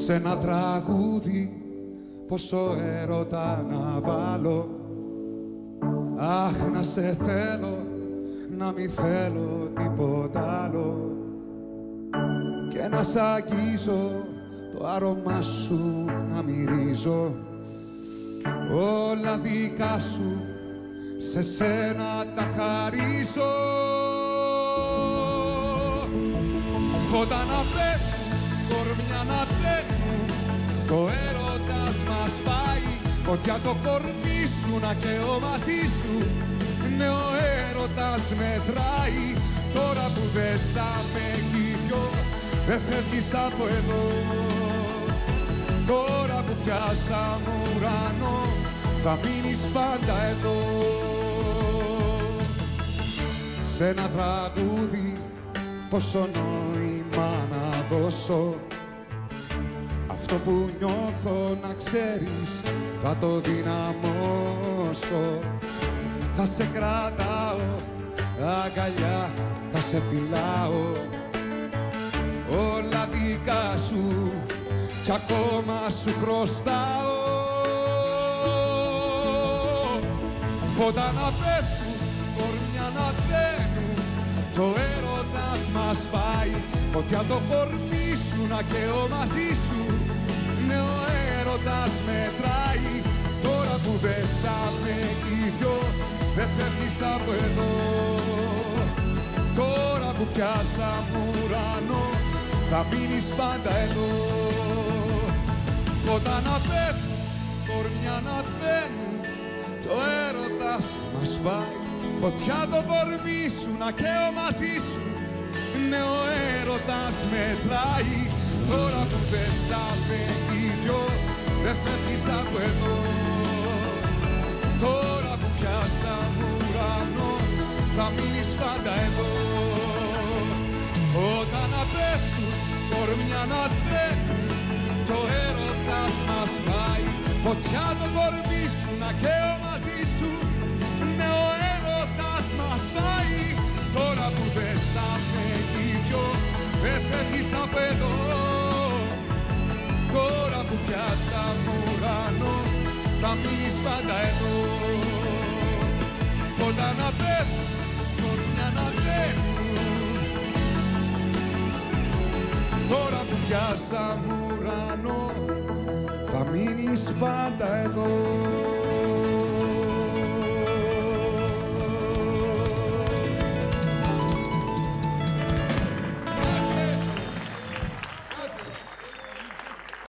σε ένα τραγούδι πόσο έρωτα να βάλω. Αχ, να σε θέλω, να μη θέλω τίποτα άλλο και να σ' αγγίζω, το άρωμά σου να μυρίζω. Όλα δικά σου σε σένα τα χαρίζω. Φώτα να πέφτουν, κορμιά να θέτουν, το έρωτας μας πάει. Φωτιά το κορμί σου να καίω μαζί σου, ναι ο έρωτας μετράει. Τώρα που δέσαμε κι οι δυο, δεν φεύγεις από εδώ. Τώρα που πιάσαμε ουρανό, θα μείνεις πάντα εδώ. Σ' ένα τραγούδι πόσο νόημα να δώσω, αυτό που νιώθω να ξέρεις θα το δυναμώσω. Θα σε κρατάω αγκαλιά, θα σε φυλάω, όλα δικά σου κι ακόμα σου χρωστάω. Φώτα να πέφτουν, κορμιά να θένουν, το έρωτας μας πάει. Φωτιά το κορμί σου να καίω μαζί σου, ναι ο έρωτας μετράει. Τώρα που δέσαμε κι οι δυο, δεν φεύγεις από εδώ. Τώρα που πιάσαμε ουρανό, θα μείνεις πάντα εδώ. Φώτα να πέφτουν, κορμιά να θένουν, το έρωτας μας πάει. Φωτιά το κορμί σου να καίω μαζί σου, ναι ο έρωτας μετράει. Τώρα που δέσαμε κι οι δυο, δεν φεύγεις από εδώ. Τώρα που πιάσαμε ουρανό, θα μείνεις πάντα εδώ. Όταν να πέφτουν, κορμιά να θένουν, το έρωτας μας πάει. Φωτιά το κορμί σου να καίω μαζί σου, ναι ο έρωτας μας πάει. Τώρα που δέσαμε κι οι δυο, δεν φεύγεις απ' εδώ. Τώρα που πιάσαμε ουρανό, θα μείνεις πάντα εδώ. Φώτα να πέφτουν, κορμιά να θένουν, τώρα που πιάσαμε ουρανό, θα μείνεις πάντα εδώ.